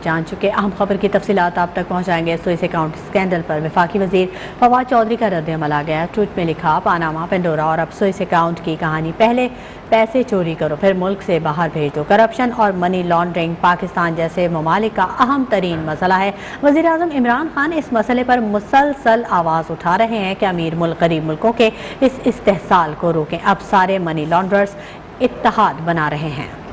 जान चुके। अहम खबर की तफसीलात आप तक पहुँचाएंगे। स्विस अकाउंट स्कैंडल पर वफाकी वजीर फवाद चौधरी का रद्द-ए-अमल आ गया। ट्वीट में लिखा, पानामा, पेंडोरा और अब स्विस अकाउंट की कहानी। पहले पैसे चोरी करो, फिर मुल्क से बाहर भेज दो। करप्शन और मनी लॉन्ड्रिंग पाकिस्तान जैसे ममालिक का अहम तरीन मसला है। वज़ीर आज़म इमरान खान इस मसले पर मुसलसल आवाज़ उठा रहे हैं कि अमीर मुल्क गरीब मुल्कों के इस इस्तेहसाल को रोकें। अब सारे मनी लॉन्ड्रर्स इत्तेहाद बना रहे हैं।